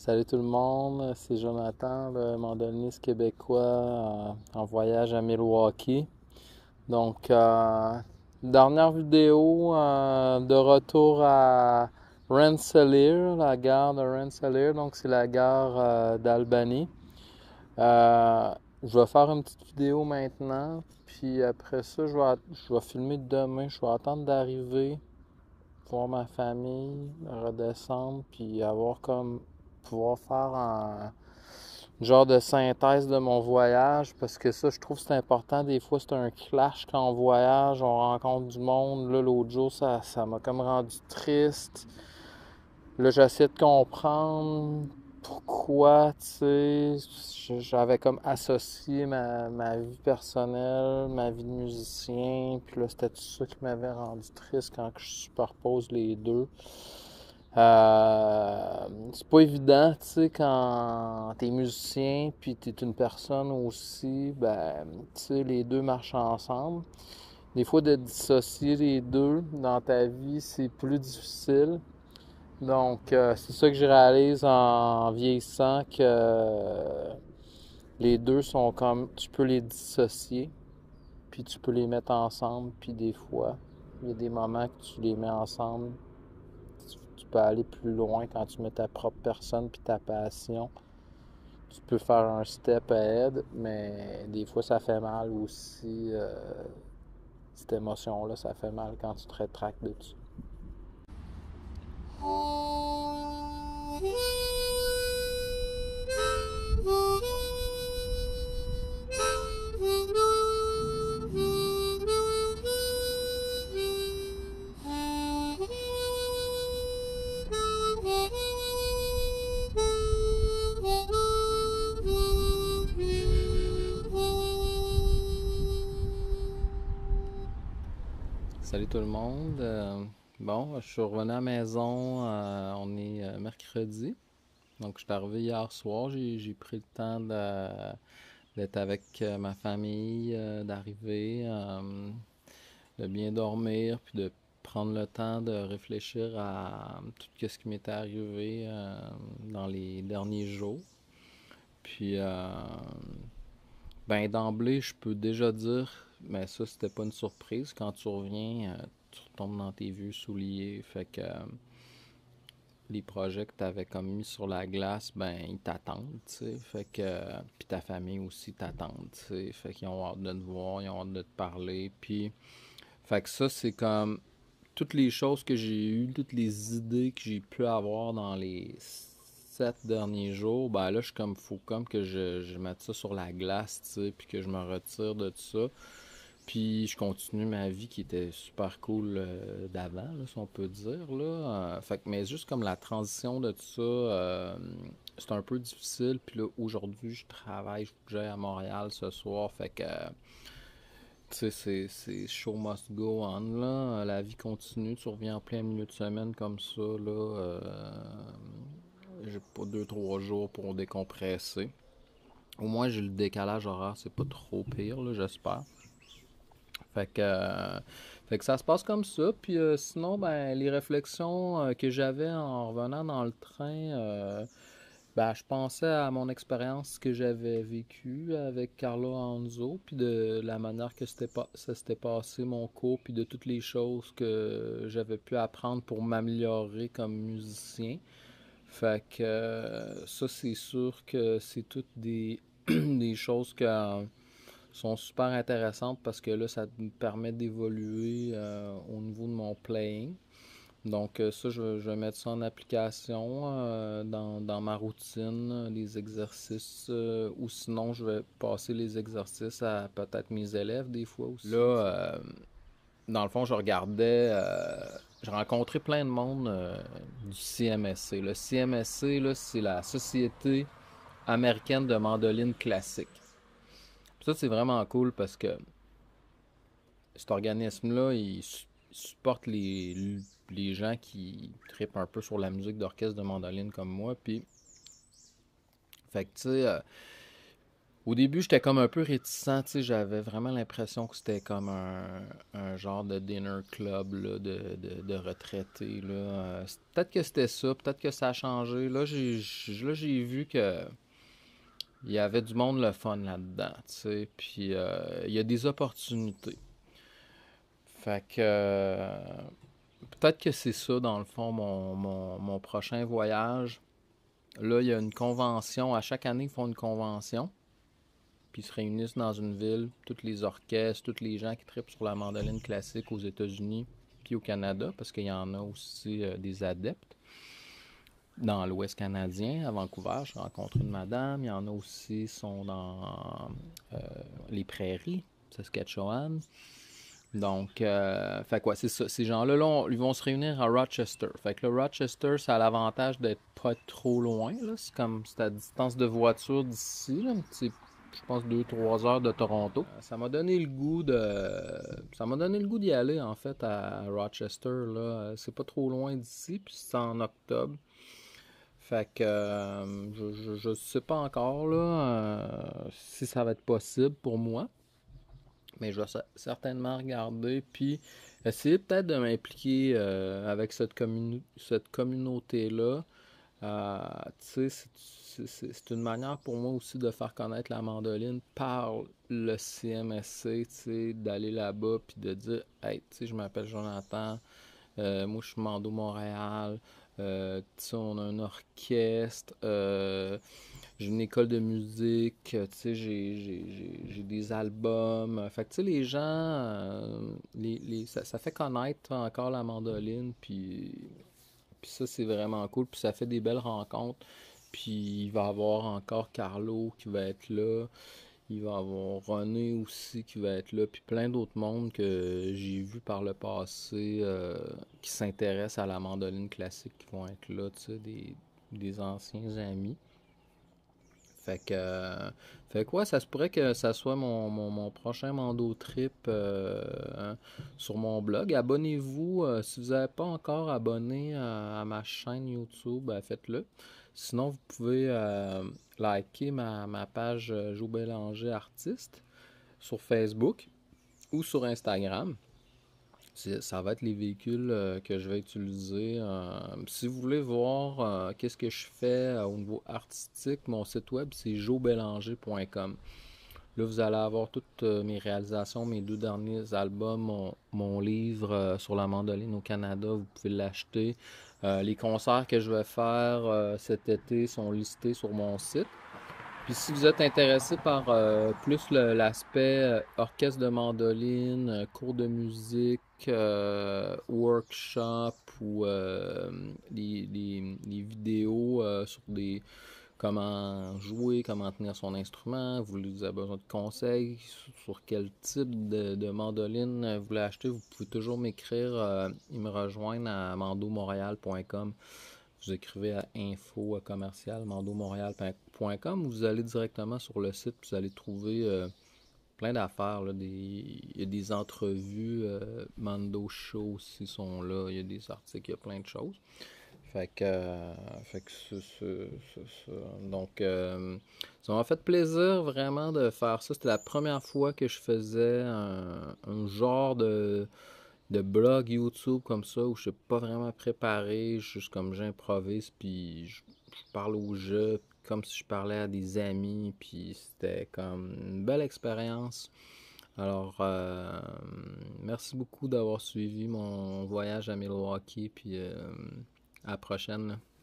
Salut tout le monde, c'est Jonathan, le mandolинiste québécois en voyage à Milwaukee. Donc, dernière vidéo de retour à Rensselaer, la gare de Rensselaer, donc c'est la gare d'Albany. Euh, je vais faire une petite vidéo maintenant, puis après ça, je vais filmer demain. Je vais attendre d'arriver, voir ma famille, redescendre, puis avoir comme pouvoir faire un genre de synthèse de mon voyage, parce que ça, je trouve que c'est important. Des fois, c'est un clash quand on voyage, on rencontre du monde. Là, l'autre jour, ça m'a comme rendu triste. Là, j'essaie de comprendre pourquoi, tu sais, j'avais comme associé ma vie personnelle, ma vie de musicien, puis là, c'était tout ça qui m'avait rendu triste quand je superpose les deux. C'est pas évident, tu sais, quand t'es musicien puis t'es une personne aussi, ben, tu sais, les deux marchent ensemble. Des fois, de dissocier les deux dans ta vie, c'est plus difficile. Donc, c'est ça que je réalise en vieillissant, que les deux sont comme, tu peux les dissocier, puis tu peux les mettre ensemble, puis des fois, il y a des moments que tu les mets ensemble, tu peux aller plus loin quand tu mets ta propre personne puis ta passion. Tu peux faire un step ahead, mais des fois ça fait mal aussi. Cette émotion-là, ça fait mal quand tu te rétractes dessus. Salut tout le monde. Bon, je suis revenu à la maison. On est mercredi. Donc, je suis arrivé hier soir. J'ai pris le temps d'être avec ma famille, d'arriver, de bien dormir, puis de prendre le temps de réfléchir à tout ce qui m'était arrivé dans les derniers jours. Puis, ben d'emblée, je peux déjà dire, mais ça, c'était pas une surprise. Quand tu reviens, tu retombes dans tes vieux souliers. Fait que les projets que tu avais comme mis sur la glace, ben ils t'attendent, tu sais. Fait que puis ta famille aussi t'attend, tu sais. Fait qu'ils ont hâte de te voir, ils ont hâte de te parler. Puis fait que ça, c'est comme toutes les choses que j'ai eues, toutes les idées que j'ai pu avoir dans les 7 derniers jours, ben là, je suis comme, faut comme que je mette ça sur la glace, tu sais, puis que je me retire de tout ça. Puis je continue ma vie qui était super cool d'avant, là, si on peut dire, là. Fait que, mais juste comme la transition de tout ça, c'est un peu difficile. Puis là, aujourd'hui, je travaille, je faut que j'aille à Montréal ce soir. Fait que, tu sais, c'est show must go on, là. La vie continue. Tu reviens en plein milieu de semaine comme ça, là. J'ai pas 2, 3 jours pour décompresser. Au moins, j'ai le décalage horaire, c'est pas trop pire, là, j'espère. Fait que, euh, fait que ça se passe comme ça. Puis sinon, ben, les réflexions que j'avais en revenant dans le train, ben, je pensais à mon expérience que j'avais vécue avec Carlo Anzo, puis de la manière que ça s'était passé mon cours, puis de toutes les choses que j'avais pu apprendre pour m'améliorer comme musicien. Fait que ça, c'est sûr que c'est toutes des choses que sont super intéressantes parce que là, ça me permet d'évoluer au niveau de mon playing. Donc ça, je vais mettre ça en application dans ma routine, les exercices, ou sinon je vais passer les exercices à peut-être mes élèves des fois aussi. Là, dans le fond, j'ai rencontré plein de monde du CMSC. Le CMSC, là, c'est la Société américaine de mandoline classique. Ça, c'est vraiment cool parce que cet organisme-là, supporte les gens qui trippent un peu sur la musique d'orchestre de mandoline comme moi. Puis, fait que, tu sais, Au début, j'étais comme un peu réticent, tu sais, j'avais vraiment l'impression que c'était comme un genre de dinner club là, de retraités, là. Peut-être que c'était ça, peut-être que ça a changé. Là, j'ai vu que il y avait du monde le fun là-dedans, tu sais, puis il y a des opportunités. Fait que peut-être que c'est ça, dans le fond, mon prochain voyage. Là, il y a une convention. À chaque année, ils font une convention. Puis ils se réunissent dans une ville, tous les orchestres, tous les gens qui trippent sur la mandoline classique aux États-Unis, puis au Canada, parce qu'il y en a aussi des adeptes. Dans l'Ouest canadien, à Vancouver, j'ai rencontré une madame. Il y en a aussi qui sont dans euh, les prairies, Saskatchewan. Donc, fait quoi, c'est ça. Ces gens-là, là, ils vont se réunir à Rochester. Fait que le Rochester, ça a l'avantage d'être pas trop loin. Là. C'est à distance de voiture d'ici. Là. C'est, je pense, 2 3 heures de Toronto. Ça m'a donné le goût ça m'a donné le goût d'y aller, en fait, à Rochester. Là. C'est pas trop loin d'ici, puis c'est en octobre. Fait que je sais pas encore là, si ça va être possible pour moi. Mais je vais certainement regarder, puis essayer peut-être de m'impliquer avec cette communauté-là. Tu sais, c'est une manière pour moi aussi de faire connaître la mandoline par le CMSC, tu sais, d'aller là-bas, puis de dire, hey, tu sais, je m'appelle Jonathan, moi je suis Mando Montréal, tu sais, on a un orchestre, j'ai une école de musique, tu sais, j'ai des albums. Fait que, tu sais, les gens, ça fait connaître encore la mandoline, puis ça, c'est vraiment cool. Puis ça fait des belles rencontres. Puis il va y avoir encore Carlo qui va être là. Il va y avoir René aussi qui va être là. Puis plein d'autres mondes que j'ai vu par le passé qui s'intéressent à la mandoline classique qui vont être là, tu sais, des anciens amis. Fait que, quoi, ça se pourrait que ça soit mon prochain Mando Trip hein, sur mon blog. Abonnez-vous. Si vous n'avez pas encore abonné à ma chaîne YouTube, faites-le. Sinon, vous pouvez liker ma page Joe Bélanger Artiste sur Facebook ou sur Instagram. Ça va être les véhicules que je vais utiliser. Si vous voulez voir qu'est-ce que je fais au niveau artistique, mon site web c'est joebélanger.com. Là, vous allez avoir toutes mes réalisations, mes 2 derniers albums, mon livre sur la mandoline au Canada, vous pouvez l'acheter. Les concerts que je vais faire cet été sont listés sur mon site. Puis si vous êtes intéressé par plus l'aspect orchestre de mandoline, cours de musique, workshop ou des vidéos sur comment jouer, comment tenir son instrument, vous avez besoin de conseils sur quel type de mandoline vous voulez acheter, vous pouvez toujours m'écrire et me rejoindre à mandomontréal.com. Vous écrivez à info@mandomontréal.com ou vous allez directement sur le site, vous allez trouver plein d'affaires. Là, il y a des entrevues, Mando Show aussi sont là, il y a des articles, il y a plein de choses. Fait que c'est ça. Donc, ça m'a fait plaisir vraiment de faire ça. C'était la première fois que je faisais un genre de blog YouTube comme ça où je suis pas vraiment préparé, juste comme j'improvise puis je parle au jeu comme si je parlais à des amis puis c'était comme une belle expérience. Alors merci beaucoup d'avoir suivi mon voyage à Milwaukee puis à la prochaine.